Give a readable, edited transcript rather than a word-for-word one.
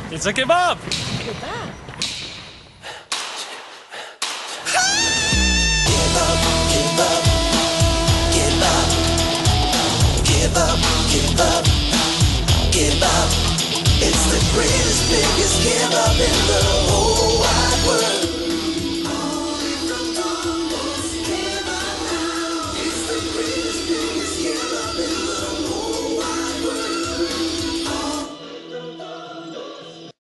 It's a kebab! Kebab. Give up, give up, give up, give up, give up, give up. It's the greatest, biggest give up in the whole